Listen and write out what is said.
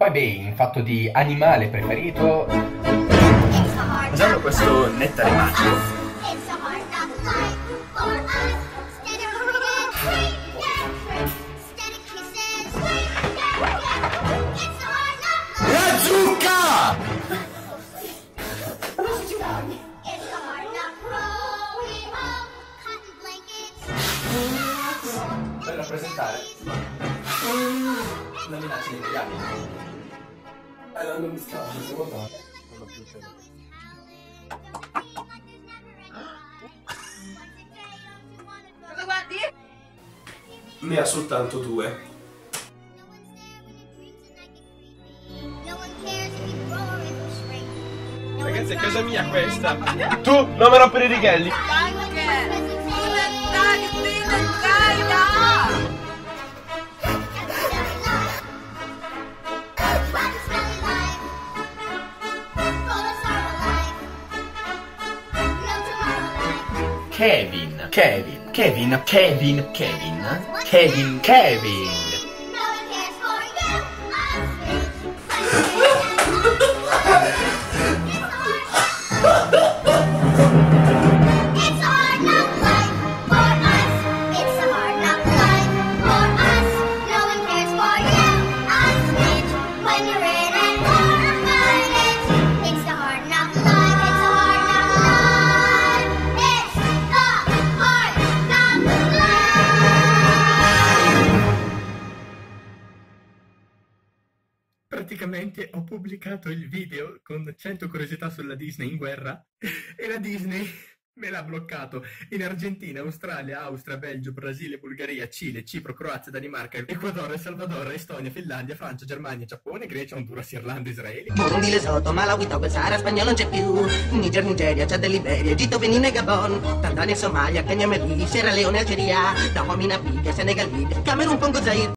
Poi beh, in fatto di animale preferito, Usando questo nettare magico. La zucca! per rappresentare la minaccia dei diavoli. Non mi scappa, se guardate. Non ho più tempo. Cosa guardi? Ne ha soltanto due. Ragazzi, è casa mia questa. Tu non mi rompere i righelli. Kevin, Kevin, Kevin, Kevin, Kevin, Kevin, Kevin. Praticamente ho pubblicato il video con 100 curiosità sulla Disney in guerra e la Disney me l'ha bloccato in Argentina, Australia, Austria, Belgio, Brasile, Bulgaria, Cile, Cipro, Croazia, Danimarca, Ecuador, El Salvador, Estonia, Finlandia, Francia, Germania, Giappone, Grecia, Honduras, Irlanda, Israele. Burundi, Lesotho, Malawi, Togo, Sahara, spagnolo non c'è più. Niger, Nigeria, Chad, Liberia, Egitto, Benin e Gabon. Tanzania, Somalia, Kenya, Mali, Sierra Leone, Algeria. Dahomey, Namibia, Senegal, Libia, Camerun, Congo, Zaire.